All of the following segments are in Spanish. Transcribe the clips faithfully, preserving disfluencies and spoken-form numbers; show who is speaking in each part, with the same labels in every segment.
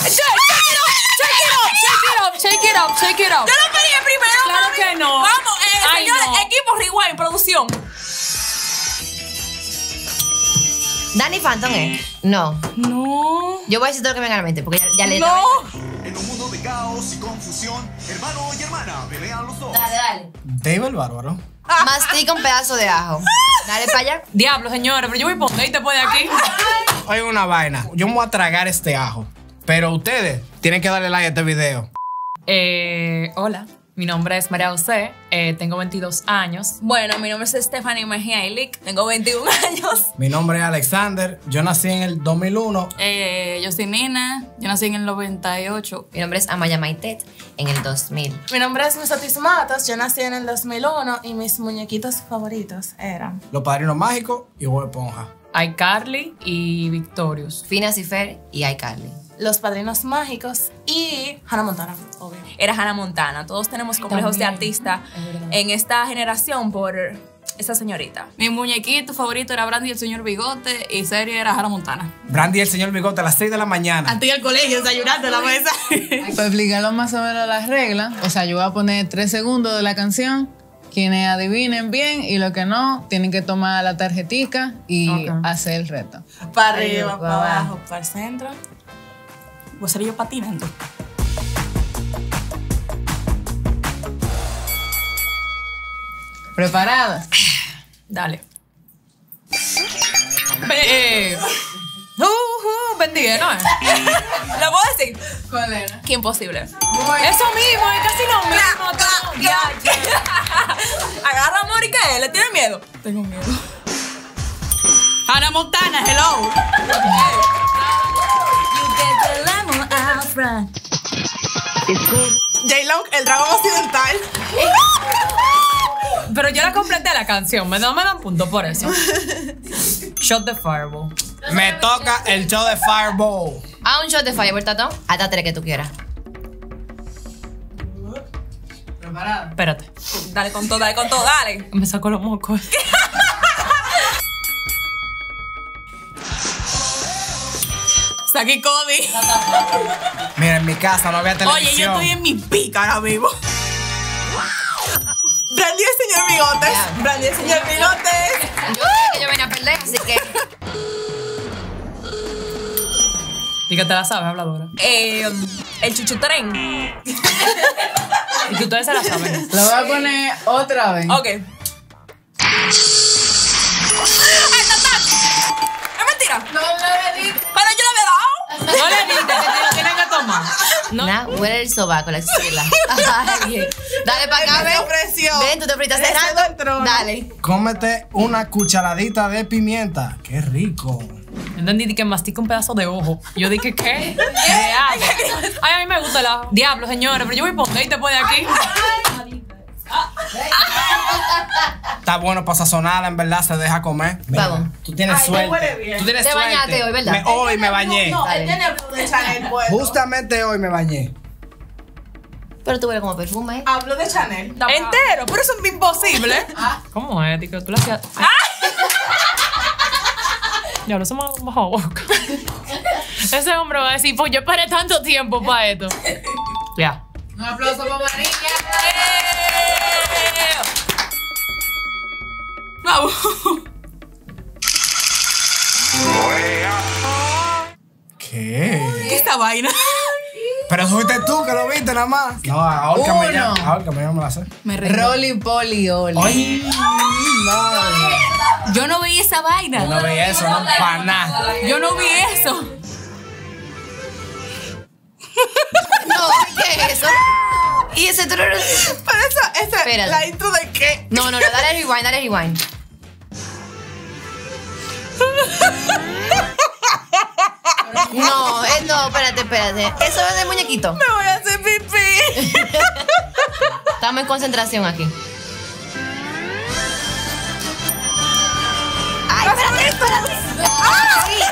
Speaker 1: Shake it up, shake it up.
Speaker 2: Yo lo pedí primero.
Speaker 1: Claro
Speaker 2: mami.
Speaker 1: que no.
Speaker 2: Vamos, eh,
Speaker 1: Ay,
Speaker 2: señores,
Speaker 1: no.
Speaker 2: equipo Rewind, producción.
Speaker 3: Danny Phantom, ¿eh? No.
Speaker 2: No.
Speaker 3: Yo voy a decir todo lo que me venga a la mente porque ya, ya le
Speaker 2: No.
Speaker 4: En un mundo de caos y confusión, hermano y hermana pelean los dos.
Speaker 3: Dale, dale.
Speaker 5: Dave el Bárbaro.
Speaker 3: Mastica un pedazo de ajo. Dale para allá.
Speaker 1: Diablo, señores, pero yo voy a poner y te pone aquí.
Speaker 5: Oigan una vaina. Yo me voy a tragar este ajo. Pero ustedes tienen que darle like a este video.
Speaker 1: Eh, hola, mi nombre es María José, eh, tengo veintidós años.
Speaker 2: Bueno, mi nombre es Stephanie Mejía Ilic, tengo veintiún años.
Speaker 5: Mi nombre es Alexander. Yo nací en el dos mil uno.
Speaker 6: Eh, yo soy Nina, yo nací en el noventa y ocho.
Speaker 3: Mi nombre es Amaya Maitet en el dos mil.
Speaker 7: Mi nombre es Misotis Matos, yo nací en el dos mil uno y mis muñequitos favoritos eran
Speaker 5: Los Padrinos Mágicos y Bob Esponja.
Speaker 1: iCarly y Victorious.
Speaker 3: Phineas y Fer y iCarly.
Speaker 7: Los Padrinos Mágicos y Hannah Montana, obvio.
Speaker 2: Era Hannah Montana. Todos tenemos complejos de artista en esta generación por esa señorita.
Speaker 6: Mi muñequito favorito era Brandy el señor Bigote y serie era Hannah Montana.
Speaker 5: Brandy y el señor Bigote a las seis de la mañana.
Speaker 6: Antes al colegio, desayunando en la mesa.
Speaker 8: Para explicarlo más o menos las reglas, o sea, yo voy a poner tres segundos de la canción. Quienes adivinen bien y los que no, tienen que tomar la tarjetica y
Speaker 1: Okay.
Speaker 8: hacer el reto.
Speaker 7: Para
Speaker 3: Arriba,
Speaker 7: arriba,
Speaker 3: para
Speaker 7: para
Speaker 3: abajo.
Speaker 7: abajo, para el centro.
Speaker 6: Voy a ser yo patinando.
Speaker 8: ¿Preparadas?
Speaker 1: Dale. Eh, uh, uh, bendiga, ¿no?
Speaker 2: ¿Lo puedo decir?
Speaker 8: ¿Cuál era?
Speaker 2: Qué imposible.
Speaker 1: Eso mismo, es casi lo mismo. todo. Ya, ya.
Speaker 2: Agarra amor y ¿qué? ¿Le tiene miedo?
Speaker 6: Tengo miedo. Hannah Montana, hello.
Speaker 7: J-Lo, el dragón occidental.
Speaker 1: Pero yo la completé la canción, me, no me dan punto por eso. Shot the fireball.
Speaker 5: Me toca el show de Fireball.
Speaker 3: A un shot de Fireball, Tato. Hasta tres que tú quieras.
Speaker 8: ¿Preparada?
Speaker 1: Espérate,
Speaker 2: Dale con todo, dale con todo, dale.
Speaker 1: me saco los mocos.
Speaker 6: Saki Cody.
Speaker 5: Mira, en mi casa no había televisión.
Speaker 6: Oye, yo estoy en mi pica ahora mismo.
Speaker 7: Brandy el señor Bigotes.
Speaker 3: Ya.
Speaker 7: Brandy el señor Bigotes.
Speaker 3: Yo sé que yo venía a perder, así que.
Speaker 1: Y que te la sabes, habladora.
Speaker 2: Eh, el chuchutren.
Speaker 1: Y que ustedes se la saben.
Speaker 8: Lo voy a poner otra vez.
Speaker 2: Ok. ¡Ay, Tatán! ¡Es mentira!
Speaker 8: No, no le di.
Speaker 2: Pero yo le había dado.
Speaker 1: No le digas que te lo tienen que tomar. No.
Speaker 3: Nah, huele el sobaco, la chila. Ay, dale para acá,
Speaker 7: Se
Speaker 3: ven.
Speaker 7: ofreció.
Speaker 3: Ven, tú te fritas
Speaker 7: Le cedo el
Speaker 3: cerrando.
Speaker 7: trono.
Speaker 3: Dale.
Speaker 5: Cómete una cucharadita de pimienta. ¡Qué rico!
Speaker 1: Yo entendí que mastica un pedazo de ojo. Yo dije, ¿qué? Diablo. Ay, a mí me gusta el ajo. Diablo, señores, pero yo voy a poner y te pone aquí.
Speaker 5: Está bueno para sazonarla, en verdad, se deja comer. Mira,
Speaker 3: Vamos.
Speaker 5: tú tienes
Speaker 7: Ay, me huele
Speaker 5: suerte.
Speaker 7: bien.
Speaker 5: Tú tienes
Speaker 3: Te
Speaker 5: suerte.
Speaker 3: bañaste hoy, ¿verdad?
Speaker 5: Me- hoy me bañé.
Speaker 7: No,
Speaker 3: Dale.
Speaker 7: él tiene el blue de Chanel puesto.
Speaker 5: Justamente hoy me bañé.
Speaker 3: Pero tú hueles como perfume.
Speaker 7: Hablo de Chanel.
Speaker 2: Entero, pero eso es imposible.
Speaker 1: ¿Cómo es, Tico? Tú la hacías. Ya lo hemos bajado boca. Ese hombre va a decir, pues yo esperé tanto tiempo para esto. Ya.
Speaker 8: Un aplauso para María.
Speaker 6: Vamos.
Speaker 5: ¿Qué?
Speaker 6: ¿Qué es esta vaina?
Speaker 5: Pero fuiste tú que lo viste nada más. No, ahórcame ya.
Speaker 8: Uno.
Speaker 5: Ahórcame, yo no me la sé.
Speaker 6: Me rindo.
Speaker 8: Rolly Polly Oli.
Speaker 5: Ay, madre.
Speaker 6: Yo no vi esa vaina.
Speaker 5: Yo no veía eso, no, para nada.
Speaker 6: Yo no vi eso.
Speaker 3: No, ¿qué es eso? Y ese tururú.
Speaker 7: Pero esa, esa,
Speaker 3: Espérate.
Speaker 7: la intro de qué.
Speaker 3: No, no, no, dale rewind, dale rewind. No, eh, no, espérate, espérate. Eso es de muñequito.
Speaker 7: Me voy a hacer pipí.
Speaker 3: Estamos en concentración aquí. Ay, espérate, espérate. Ah, sí,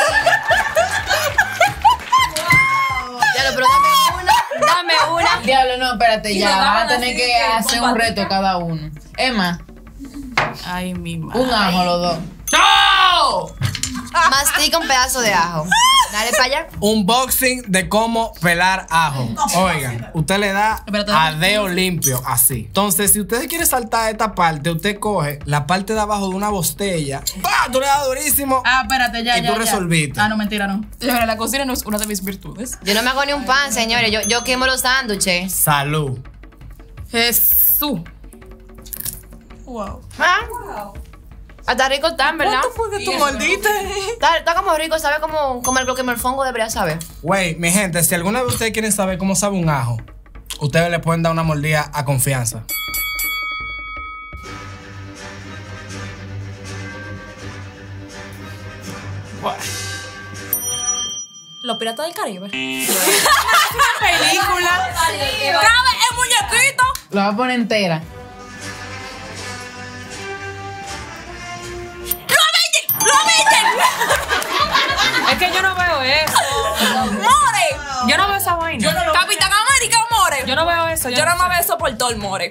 Speaker 3: Ya lo, pero dame una, dame una.
Speaker 8: Diablo, no, espérate, ya.
Speaker 2: lo
Speaker 8: Van a
Speaker 2: daban
Speaker 8: tener
Speaker 2: así
Speaker 8: que
Speaker 2: que
Speaker 8: hacer un
Speaker 2: compartir.
Speaker 8: reto cada uno. Emma,
Speaker 6: Ay, mi madre.
Speaker 8: un ajo los dos.
Speaker 6: ¡Chao!
Speaker 3: Mastica un pedazo de ajo. Dale para allá.
Speaker 5: Unboxing de cómo pelar ajo. Oigan, usted le da
Speaker 6: Espérate,
Speaker 5: a
Speaker 6: déjame-
Speaker 5: dedo limpio, así. Entonces, si usted quiere saltar esta parte, usted coge la parte de abajo de una botella. ¡Pah! Tú le das durísimo.
Speaker 6: Ah, espérate, ya,
Speaker 5: Y
Speaker 6: ya.
Speaker 5: tú
Speaker 6: ya.
Speaker 5: resolviste.
Speaker 6: Ah, no, mentira, no. Señora, la cocina no es una de mis virtudes.
Speaker 3: Yo no me hago ni un pan, señores. Yo, yo quemo los sándwiches.
Speaker 5: Salud.
Speaker 6: Jesús.
Speaker 7: Wow.
Speaker 3: Ah. Hasta rico están, ¿verdad?
Speaker 7: ¿Cuánto fue que tú mordiste?
Speaker 3: Está, está como rico, sabe como, como el que el fongo debería saber.
Speaker 5: Güey, mi gente, si alguna de ustedes quieren saber cómo sabe un ajo, ustedes le pueden dar una mordida a confianza.
Speaker 2: Los Piratas del Caribe.
Speaker 1: Película.
Speaker 2: ¡Cabe el muñequito!
Speaker 8: Lo voy a poner entera.
Speaker 1: Es que yo no veo eso.
Speaker 2: ¡More!
Speaker 1: Yo no veo esa vaina. Yo no,
Speaker 2: Capitán América, more.
Speaker 1: yo no veo eso.
Speaker 2: Yo
Speaker 1: no
Speaker 2: no me
Speaker 1: sé.
Speaker 2: veo eso por todo el more.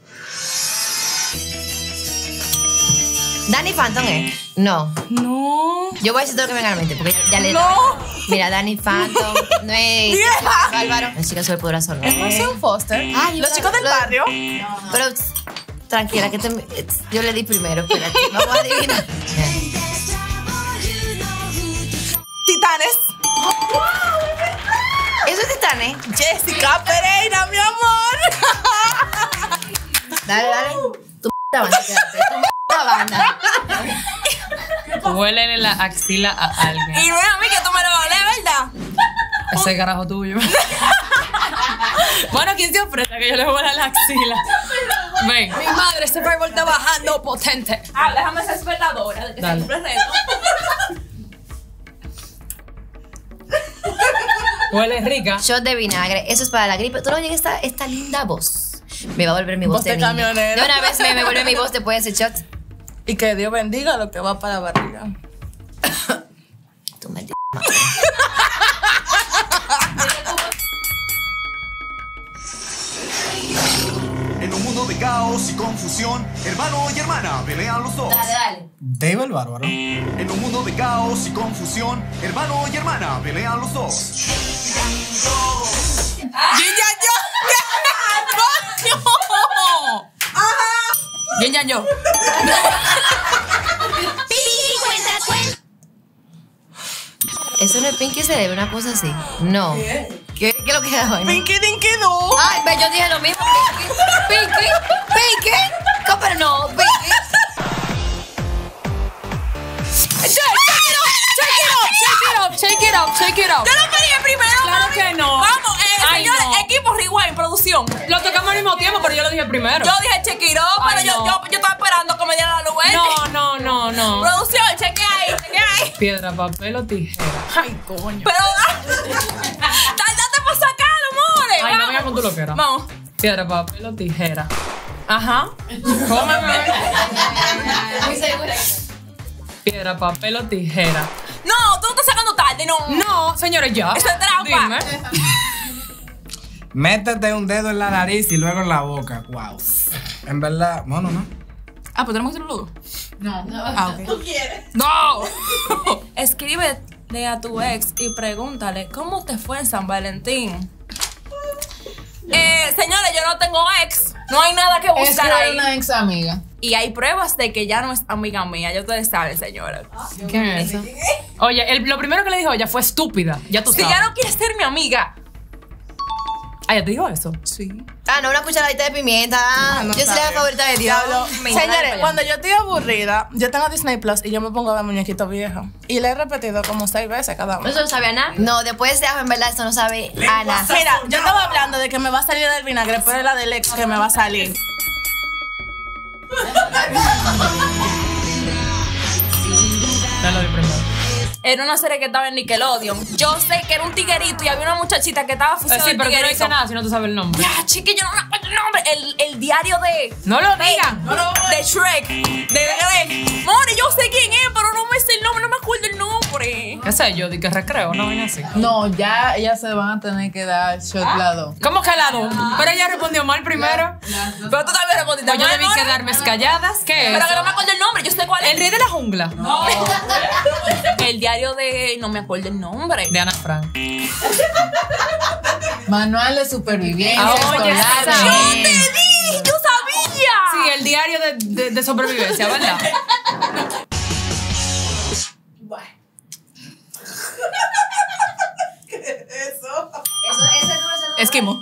Speaker 3: Danny Phantom, ¿eh? No.
Speaker 2: No.
Speaker 3: Yo voy a decir todo lo que me venga a la mente, porque ya, ya le
Speaker 2: No.
Speaker 3: Mira, Danny Phantom, no es.
Speaker 2: Vieja.
Speaker 3: Álvaro. Las chicas sobre poderoso, ¿no?
Speaker 7: Es Marcel Foster.
Speaker 3: Ay,
Speaker 7: Los
Speaker 3: yo-
Speaker 7: chicos del
Speaker 3: lo-
Speaker 7: barrio.
Speaker 3: Pero tss, tranquila, que te- yo le di primero. Espérate, vamos a adivinar.
Speaker 7: Titanes.
Speaker 3: Eso es Titanes.
Speaker 7: Jessica Pereira, mi amor.
Speaker 3: Dale, dale. Tu p banda, quédate. Tu p banda.
Speaker 1: Huélele la axila a alguien.
Speaker 2: Y no es a mí que tú me lo valé, ¿verdad?
Speaker 1: Ese carajo tuyo. Bueno, ¿quién se ofrece que yo le huela la axila? Ven. Mi madre, este Fireball está bajando potente.
Speaker 2: Ah, déjame ser espectadora de que
Speaker 1: Dale.
Speaker 2: siempre reto.
Speaker 1: Huele rica.
Speaker 3: Shot de vinagre. Eso es para la gripe. Tú no oyes esta, esta linda voz. Me va a volver mi voz,
Speaker 7: Voz de
Speaker 3: niña.
Speaker 7: camionero.
Speaker 3: De una vez me, me vuelve mi voz después de ese shot.
Speaker 7: Y que Dios bendiga lo que va para la barriga.
Speaker 3: Tu maldita madre.
Speaker 4: En un mundo de caos y confusión, hermano y hermana pelean los dos.
Speaker 3: Dale, dale.
Speaker 5: Dave el Bárbaro.
Speaker 4: En un mundo de caos y confusión, hermano y hermana pelean los dos.
Speaker 6: Bien, ya yo.
Speaker 3: Eso no es Pinky Cerebro, una cosa así. No. ¿Qué, ¿Qué es lo que es hoy?
Speaker 7: Pinky Dinky Doo.
Speaker 3: Ay, ve, yo dije lo mismo. Pinky. Pinky. Pinky. ¿Cómo? Pero no, Pinky.
Speaker 1: Shake it up, shake it up.
Speaker 2: Yo lo pedí primero.
Speaker 1: Claro
Speaker 2: mami.
Speaker 1: que no.
Speaker 2: Vamos, eh,
Speaker 1: Ay,
Speaker 2: señores,
Speaker 1: no.
Speaker 2: equipo Rewind, producción.
Speaker 1: Lo tocamos al mismo tiempo, pero yo lo dije primero.
Speaker 2: Yo dije check it up, pero
Speaker 1: Ay,
Speaker 2: yo,
Speaker 1: no.
Speaker 2: yo, yo estaba esperando que me dieran la luz verde.
Speaker 1: No, no, no, no.
Speaker 2: Producción, cheque ahí, cheque ahí.
Speaker 1: Piedra, papel o tijera. Ay, coño.
Speaker 2: Pero, ah, tardate para sacarlo, more.
Speaker 1: Ay, no
Speaker 2: Vamos.
Speaker 1: venga con tu loquera.
Speaker 2: Vamos.
Speaker 1: Piedra, papel o tijera. Ajá. Cómeme. Piedra, papel o tijera.
Speaker 2: No, tú estás sacando tarde, no.
Speaker 1: No, señores, ya.
Speaker 2: Eso es trampa.
Speaker 1: Dime.
Speaker 5: Métete un dedo en la nariz y luego en la boca. Wow. En verdad, bueno, no.
Speaker 6: Ah, pues tenemos que hacerlo luego.
Speaker 8: No.
Speaker 6: Ah, ok.
Speaker 2: No. Escríbele a tu ex y pregúntale cómo te fue en San Valentín. Eh, señores, yo no tengo ex. No hay nada que
Speaker 8: Es
Speaker 2: buscar
Speaker 8: que
Speaker 2: ahí.
Speaker 8: una ex amiga.
Speaker 2: Y hay pruebas de que ya no es amiga mía. Ya ustedes saben, señora.
Speaker 1: ¿Qué es eso? Oye, el- lo primero que le dijo ella fue estúpida. Ya tú
Speaker 2: Si
Speaker 1: sabes.
Speaker 2: ya no quieres ser mi amiga.
Speaker 1: Ah, ¿ya te dijo eso?
Speaker 2: Sí.
Speaker 3: Ah, no, una cucharadita de pimienta. Ah,
Speaker 7: no
Speaker 3: yo soy la
Speaker 7: sabe.
Speaker 3: favorita de Dios.
Speaker 7: Señores, cuando yo estoy aburrida, yo tengo Disney Plus y yo me pongo a ver muñequitos viejos. Y le he repetido como seis veces cada uno.
Speaker 3: ¿Eso no sabe a nada? No, después de ajo, en verdad, esto no sabe a nada.
Speaker 7: Mira, yo estaba hablando de que me va a salir del vinagre, pero es la del ex que me va a salir.
Speaker 1: Dale de primero.
Speaker 2: Era una serie que estaba en Nickelodeon. Yo sé que era un tiguerito y había una muchachita que estaba
Speaker 1: Eh,
Speaker 2: fusionando
Speaker 1: sí,
Speaker 2: el
Speaker 1: pero tú no
Speaker 2: tiguerito.
Speaker 1: dices nada si no tú sabes el nombre.
Speaker 2: Ya, chique, yo no me acuerdo el nombre. El, el diario de...
Speaker 1: No lo digan.
Speaker 2: De Shrek. De Greg. More, yo sé quién es, pero no me sé el nombre, no me acuerdo el nombre. free.
Speaker 1: ¿Qué sé yo? Di que recreo, no ven así.
Speaker 8: No, ya ellas se van a tener que dar shot las dos.
Speaker 1: ¿Cómo que la dos? Pero ella respondió mal primero.
Speaker 2: Pero tú también respondiste
Speaker 1: Pues yo
Speaker 2: mal,
Speaker 1: debí
Speaker 2: ¿no?
Speaker 1: quedarme calladas. ¿Qué es?
Speaker 2: Pero que no me acuerdo el nombre, yo sé cuál es.
Speaker 1: El rey de la jungla.
Speaker 2: No. El diario de... No me acuerdo el nombre.
Speaker 1: De Ana Frank.
Speaker 8: Manual de supervivencia
Speaker 1: Ah,
Speaker 8: escolar.
Speaker 1: oye, esa.
Speaker 2: ¡Yo te di! ¡Yo sabía!
Speaker 1: Sí, el diario de, de, de sobrevivencia, ¿verdad?
Speaker 3: Eso, ese duro, ese duro.
Speaker 1: Esquimo.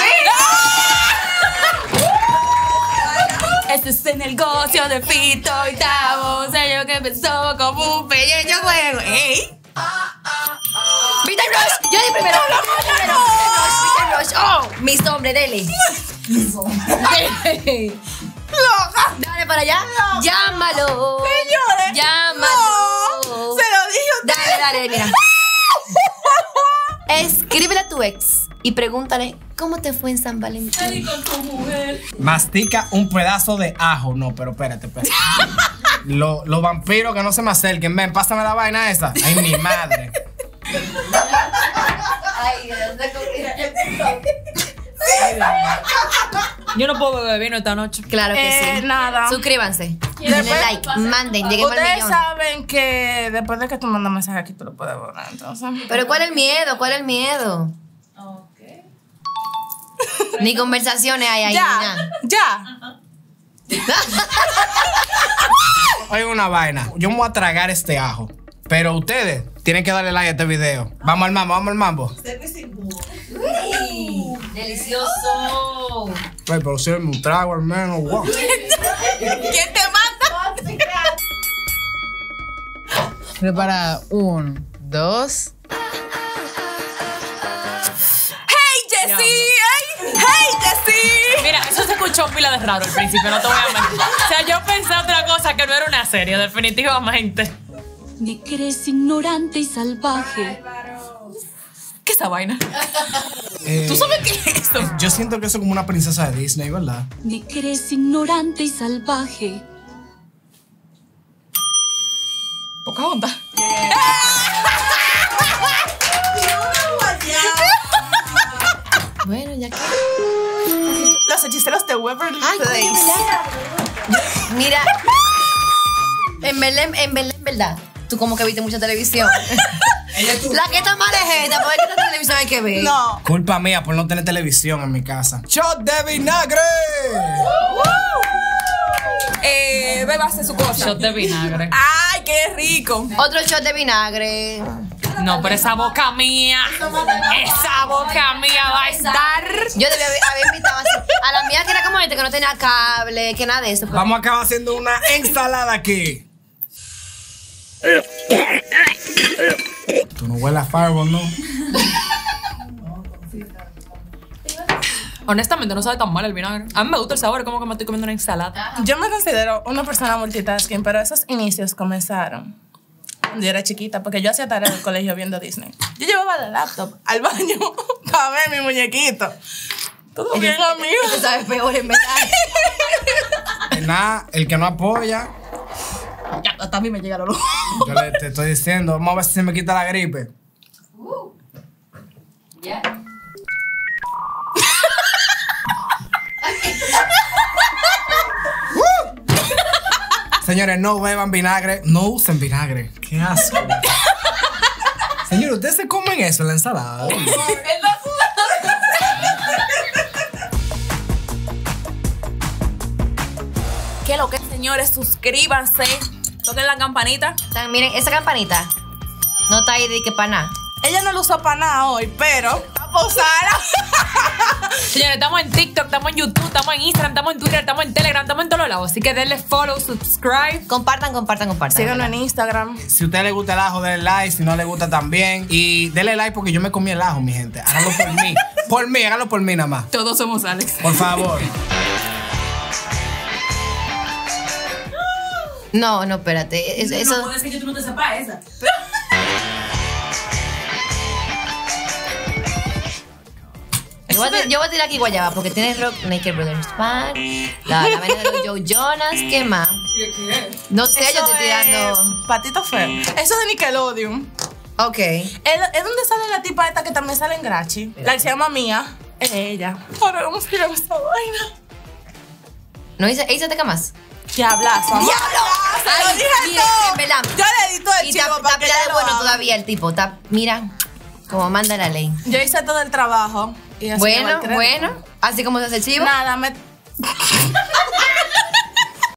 Speaker 2: Este es el negocio de Fito y Tavo. Sello que empezó como un pequeño juego. ¡Ey!
Speaker 3: Peter Rush, yo di primero. Peter Rush, Peter Rush. Oh, mis hombres, dele.
Speaker 2: ¡Loca!
Speaker 3: Dale para allá. Llámalo.
Speaker 2: Señores.
Speaker 3: Llámalo.
Speaker 2: No, se lo dije a usted.
Speaker 3: Dale, dale, mira. Escríbele a tu ex y pregúntale cómo te fue en San Valentín.
Speaker 2: Con tu mujer.
Speaker 5: Mastica un pedazo de ajo. No, pero espérate, espérate. Lo- Los vampiros que no se me acerquen. Ven, pásame la vaina esa. Ay, mi madre.
Speaker 3: Ay, Dios,
Speaker 1: Yo no puedo beber vino esta noche.
Speaker 3: claro que
Speaker 7: Eh,
Speaker 3: sí.
Speaker 7: nada.
Speaker 3: Suscríbanse. Denle like. Manden. Lleguemos al
Speaker 7: Ustedes
Speaker 3: millón.
Speaker 7: saben que después de que tú mandas mensaje aquí, tú lo puedes borrar, entonces.
Speaker 3: Pero ¿cuál es el miedo? ¿Cuál es el miedo? Ni conversaciones hay ahí. ni
Speaker 7: Ya,
Speaker 3: nada.
Speaker 7: ya.
Speaker 5: Oigan una vaina. Yo me voy a tragar este ajo. Pero ustedes tienen que darle like a este video. Vamos al mambo, vamos al mambo.
Speaker 3: Delicioso.
Speaker 5: Ay, pero si un trago al menos. Wow.
Speaker 2: ¿Quién te mata?
Speaker 8: Prepara un, dos.
Speaker 2: ¡Hey, Jessie! ¡Hey, hey Jessie!
Speaker 1: Mira, eso se escuchó pila de raro al principio, no te voy a mentir. O sea, yo pensé otra cosa que no era una serie, definitivamente.
Speaker 6: Me crees ignorante y salvaje.
Speaker 2: ¿Qué es esa vaina?
Speaker 5: Eh,
Speaker 2: ¿Tú sabes qué es eso?
Speaker 5: Yo siento que eso es como una princesa de Disney, ¿verdad?
Speaker 6: Me crees ignorante y salvaje.
Speaker 2: Pocahontas.
Speaker 3: Bueno, ya que.
Speaker 7: Los hechiceros de Waverly
Speaker 3: Ay, coño,
Speaker 7: Place.
Speaker 3: ¿verdad? Mira. En verdad, en verdad, en verdad. Tú como que viste mucha televisión. La que está mal es esta, porque esta televisión hay que ver.
Speaker 7: No.
Speaker 5: Culpa mía por no tener televisión en mi casa. ¡Shot de vinagre!
Speaker 2: Eh, bébase su cosa.
Speaker 1: Shot de vinagre.
Speaker 2: ¡Ay, qué rico!
Speaker 3: Otro shot de vinagre.
Speaker 1: No, pero esa boca mía, esa boca mía va a estar.
Speaker 3: Yo debía haber, haber invitado así. A la mía que era como este, que no tenía cable, que nada de eso. pero-
Speaker 5: Vamos a acabar haciendo una ensalada aquí. Tú no hueles a Fireball, ¿no?
Speaker 1: Honestamente, no sabe tan mal el vinagre. A mí me gusta el sabor, como que me estoy comiendo una ensalada.
Speaker 7: Yo me considero una persona multitasking, pero esos inicios comenzaron cuando yo era chiquita, porque yo hacía tarea en el colegio viendo Disney. Yo llevaba la laptop al baño para ver mi muñequito. Todo bien, amigo.
Speaker 3: Tú sabes peor, en verdad.
Speaker 5: Nada, el que no apoya,
Speaker 2: Ya, hasta a mí me llega la luz.
Speaker 5: yo le te estoy diciendo, vamos a ver si se me quita la gripe.
Speaker 3: Ya.
Speaker 5: Señores, no beban vinagre, no usen vinagre. Qué asco. Señores, ¿ustedes se comen eso en la ensalada?
Speaker 2: ¿Qué lo que, señores? Suscríbanse. Toquen la campanita.
Speaker 3: Tan- Miren, esa campanita no está ahí de que para nada.
Speaker 7: Ella no lo usó para nada hoy, pero está posada.
Speaker 1: Señores, estamos en TikTok, estamos en YouTube, estamos en Instagram, estamos en Twitter, estamos en Telegram, estamos en todos lados. Así que denle follow, subscribe.
Speaker 3: Compartan, compartan, compartan.
Speaker 7: Síganlo en Instagram.
Speaker 5: Si a usted le gusta el ajo, denle like. Si no le gusta, también. Y denle like porque yo me comí el ajo, mi gente. Háganlo por mí. Por mí, háganlo por mí nada más.
Speaker 6: Todos somos Alex.
Speaker 5: Por favor.
Speaker 3: No, no, espérate. Eso, eso-
Speaker 6: ser que tú no te sepas esa.
Speaker 3: yo, voy a, tir- yo voy a tirar aquí guayaba porque tiene Rock Naked Brothers Band, la, la vaina de los Joe Jonas, ¿qué más? No sé, yo
Speaker 7: Eso
Speaker 3: estoy tirando.
Speaker 7: es Patito Feo. Eso es de Nickelodeon.
Speaker 3: Ok.
Speaker 7: Es, es donde sale la tipa esta que también sale en Grachi. La que se llama Mía. Es ella. Ahora vamos a ir a esta vaina.
Speaker 3: ¿No hice, hice teca más?
Speaker 7: Diablazo.
Speaker 3: ¡Diablo!
Speaker 7: Te lo
Speaker 3: Ay,
Speaker 7: dije
Speaker 3: mira,
Speaker 7: todo.
Speaker 3: en verdad.
Speaker 7: Yo le edito el
Speaker 3: Y
Speaker 7: chivo
Speaker 3: está
Speaker 7: para que
Speaker 3: pila
Speaker 7: ella
Speaker 3: de
Speaker 7: lo
Speaker 3: bueno
Speaker 7: haga.
Speaker 3: todavía el tipo. Está, mira, como manda la ley.
Speaker 7: Yo hice todo el trabajo. Y así me va
Speaker 3: Bueno,
Speaker 7: el crédito.
Speaker 3: bueno. Así como se hace el chivo.
Speaker 7: Nada, me...